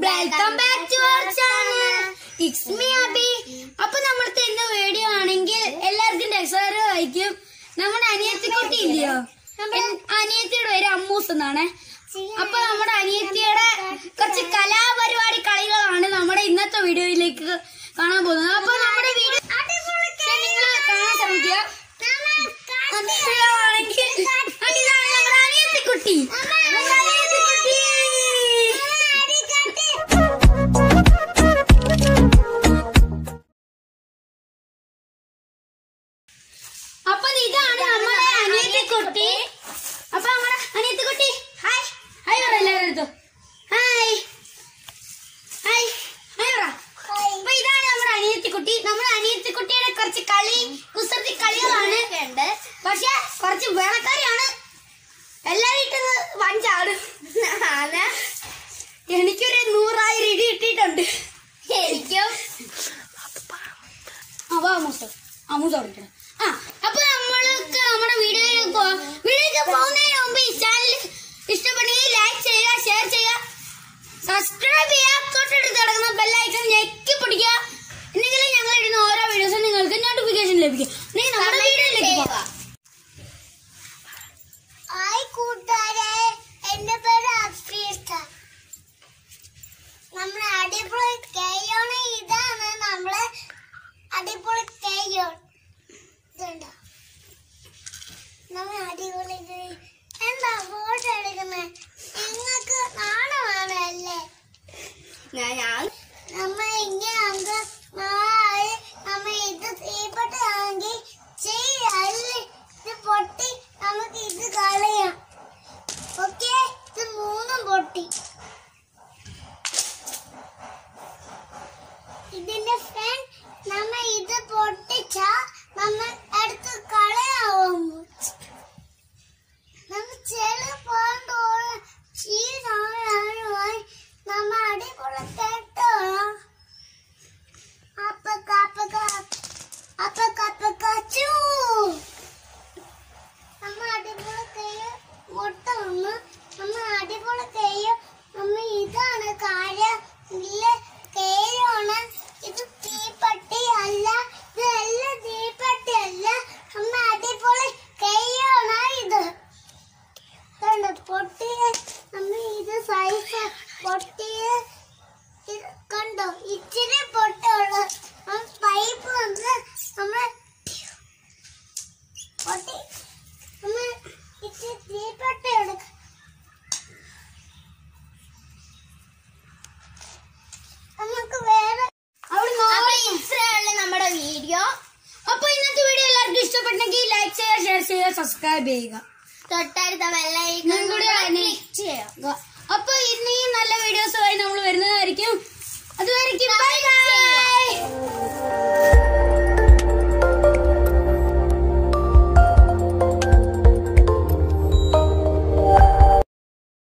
Welcome back to our channel. It's me Abhi. അപ്പൊ നമ്മളത്തെ ഇന്ന് വീഡിയോ ആണെങ്കിൽ എല്ലാവർക്കും രസകരമായിരിക്കും. നമ്മുടെ അനിയത്തിക്കുട്ടി ഇല്ലയോ, അനിയത്തിയുടെ പേര് അമ്മൂസ് എന്നാണ്. അപ്പൊ നമ്മുടെ അനിയത്തിയുടെ കുറച്ച് കലാപരിപാടി കളികളാണ് നമ്മുടെ ഇന്നത്തെ വീഡിയോയിലേക്ക് കാണാൻ പോകുന്നത്. അപ്പൊ നമ്മുടെ വീഡിയോ നിങ്ങൾ കാണാൻ ശ്രമിക്കുക. നമ്മുടെ അനിയത്തിക്കുട്ടി അപ്പൊ ഇതാണ് നമ്മുടെ അനിയത്തിക്കുട്ടി. അപ്പൊ നമ്മുടെ അനിയത്തിക്കുട്ടി ഹായ് ഹായ് പറ എല്ലാവരും എടുത്തു. ഹായ് ഹായ് ഹായ് പറ. അപ്പൊ ഇതാണ് നമ്മുടെ അനിയത്തിക്കുട്ടി. നമ്മുടെ അനിയത്തിക്കുട്ടിയുടെ കുറച്ച് കുസൃതി കളികളാണ്. പക്ഷെ കുറച്ച് വേണക്കാരിയാണ്. എല്ലാരും ഇട്ടത് വഞ്ചാടും. എനിക്കൊരു 100,000 ഇടി ഇട്ടിട്ടുണ്ട്. എനിക്കും അമൂസോടിക്കണം. അപ്പൊ നമ്മൾക്ക് നമ്മുടെ വീഡിയോയിലേക്ക് പോകുന്നതിന് മുമ്പ് ഈ ചാനൽ ഇഷ്ടപ്പെടുകയും ലൈക്ക് ചെയ്യുക, ഷെയർ ചെയ്യുക, സബ്സ്ക്രൈബ് ചെയ്യുക, തൊട്ടടുത്ത് കിടക്കുന്ന ബെല്ലൈക്കൺ ഞെക്കി പിടിക്കുക. എന്നെങ്കിലും ഞങ്ങൾ ഇടുന്ന ഓരോ വീഡിയോസും നിങ്ങൾക്ക് നോട്ടിഫിക്കേഷൻ ലഭിക്കും. നമ്മുടെ വീഡിയോയിലേക്ക് പോകാം. എന്റെ പേര് അഫീഫ. നമ്മളെ അടിപൊളി കെയ്യോണ്. ഇതാണ് നമ്മളെ അടിപൊളി കെയ്യോൺ. ഇതുണ്ടോ നമ്മൾ അടിപൊളി എന്താ ഫോട്ടോ എടുക്കുന്നത്? നിങ്ങൾക്ക് നാണമാണല്ലേ? നമ്മ ഇങ്ങനെ നമ്മ ഇത് തീപ്പെട്ടാണെങ്കിൽ ചെയ്യല്ലേ, ഇത് പൊട്ടി നമുക്ക് ഇത് കളയാം. ഓക്കെ, ഇത് 3 പൊട്ടി. ഇതിന്റെ ഫ്രണ്ട് നമ്മ ഇത് പൊട്ടിച്ചാ നമ്മൾ എടുത്ത് കളയാവും. നമ്മ ചെളി പോകാൻ ചീനായി നമ്മ അടിപൊളി കേട്ടോ. അപ്പക്കച്ചു നമ്മ അടിപൊളി കയ്യ മുട്ട വന്ന് നമ്മ അടിപൊളി കയ്യ നമ്മ ഇതാണ് കാര്യം ഇല്ല കയ്യാണ്. ഇത് തീപ്പട്ടി അല്ല, ഇതെല്ലാം തീപ്പട്ടി അല്ല, നമ്മ അടിപൊളി കയ്യാണ്. ഇത് പൊട്ടിയ നമ്മ ഇത് സൈസ് പൊട്ടിയ കണ്ടോ, ഇച്ചിരി പൊട്ടുള്ളു. പൈപ്പ് വന്ന് നമ്മൾ പൊട്ടി നമ്മ ഇച്ചിരി തീപ്പട്ടി എടുക്കും. നമുക്ക് വേറെ ഇത്രയുള്ള നമ്മുടെ വീഡിയോ. അപ്പൊ ഇന്നത്തെ വീഡിയോ എല്ലാവർക്കും ഇഷ്ടപ്പെട്ടെങ്കിൽ ലൈക്ക് ചെയ്യുക, ഷെയർ ചെയ്യുക, സബ്സ്ക്രൈബ് ചെയ്യുക, തൊട്ടടുത്ത ബെല്ലൈക്കൺ കൂടി ക്ലിക്ക് ചെയ്യുക.